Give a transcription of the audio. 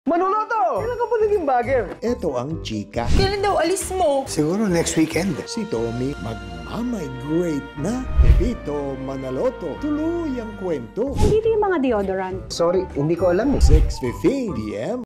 Manaloto! Kailan ka ba naging bagger? Ito ang chika. Kailan daw alis mo? Siguro next weekend. Si Tommy mag-migrate na. Pepito Manaloto. Tuloy ang kwento. Hindi yung mga deodorant. Sorry, hindi ko alam eh. 6:15 p.m.